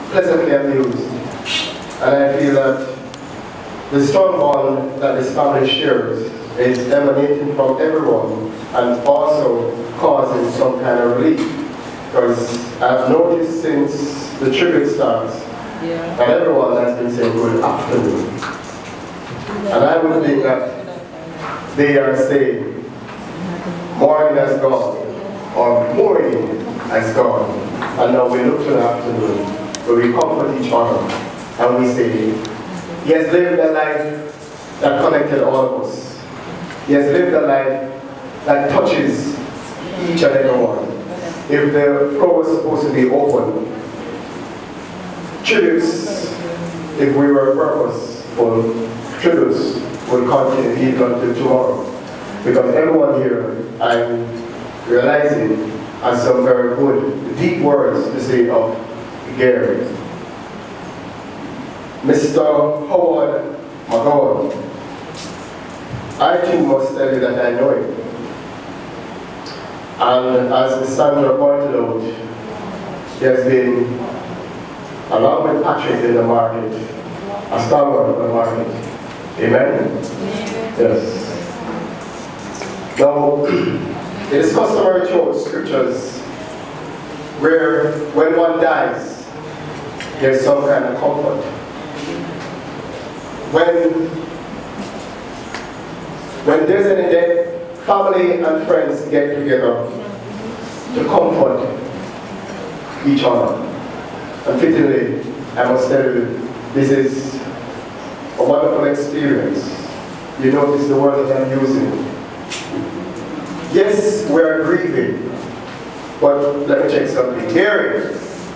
pleasantly amused. And I feel that the strong bond that this family shares is emanating from everyone and also causing some kind of relief. Because I've noticed since the tribute starts that everyone has been saying good afternoon. And I would think that they are saying morning has gone or morning has gone. And now we look to the afternoon where we comfort each other and we say, he has lived a life that connected all of us. He has lived a life that touches each and every one. If the floor was supposed to be open, tributes, if we were purposeful, tributes will continue even until tomorrow. Because everyone here, I'm realizing, has some very good, deep words to say of Gary. Mr. Howard McGowan, I too must tell you that I know him. And as Sandra pointed out, he has been, along with Patrick in the market, a stalwart of the market. Amen? Yes. Now, it is customary throughout scriptures where when one dies, there's some kind of comfort. When there's any death, family and friends get together to comfort each other. And fittingly, I must tell you, this is a wonderful experience. You notice the word that I'm using. Yes, we are grieving, but let me check something. Gary.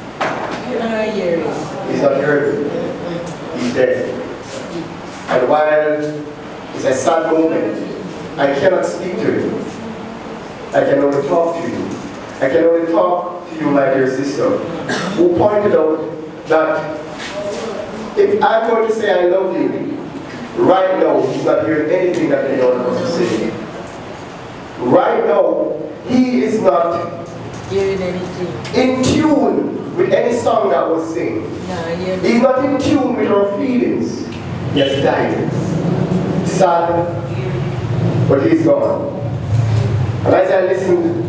He's not here. He's dead. And while it's a sad moment, I cannot speak to you. I can only talk to you. I can only talk to you, my dear sister, who pointed out that if I'm going to say I love you, right now he's not hearing anything that anyone wants to say. Right now, he is not in tune with any song that was sing. He's not in tune with our feelings. He has died. Sad, but he's gone. And as I listened,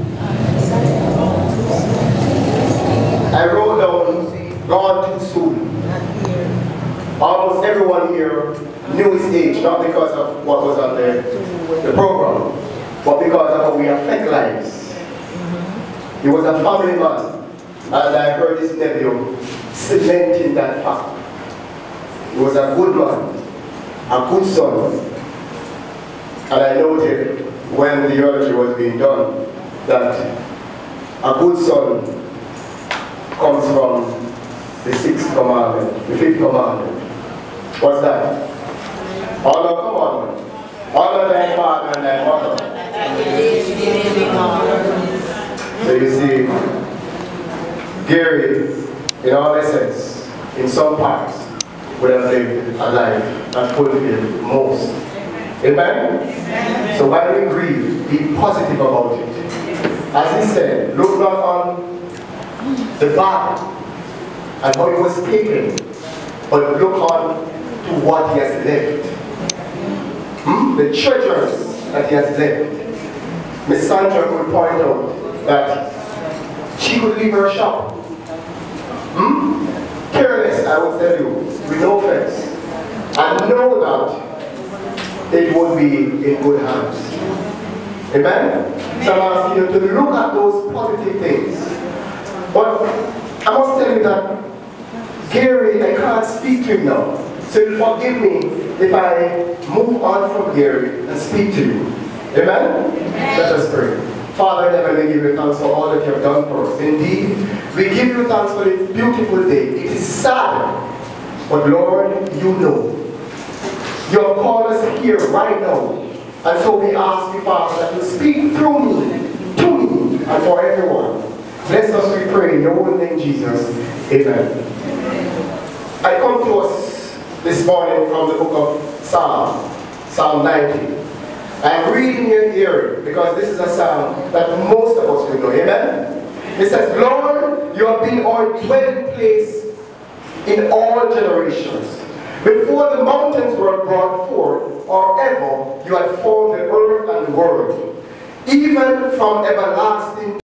I wrote down, gone too soon. Almost everyone here knew his age, not because of what was on the program, but because of how we affect lives. He was a family man, and I heard his nephew cementing that fact. He was a good man, a good son. And I noted when the eulogy was being done that a good son comes from the sixth commandment, the fifth commandment. What's that? Honor commandment. Honor thy father and thy mother. So you see, Gary, in all essence, in some parts, would have lived a life that fulfilled most. Amen? Amen? So while we grieve, be positive about it. As he said, look not on the bad and how it was taken, but look on to what he has left. The treasures that he has left. Miss Sandra could point out that she could leave her shop. Careless, I will tell you, with no offense. And know that it would be in good hands. Amen? So I'm asking you to look at those positive things. But I must tell you that Gary, I can't speak to him now. So you'll forgive me if I move on from Gary and speak to you. Amen? Amen. Let us pray. Father in heaven, we give you thanks for all that you have done for us. Indeed, we give you thanks for this beautiful day. It is sad, but Lord, you know. You have called us here right now. And so we ask you, Father, that you speak through me, to me, and for everyone. Bless us, we pray, in your holy name, Jesus. Amen. I come to us this morning from the book of Psalm 90. I'm reading your ear because this is a psalm that most of us will know. Amen? It says, Lord, you have been our dwelling place in all generations. Before the mountains were brought forth, or ever you had formed the earth and the world, even from everlasting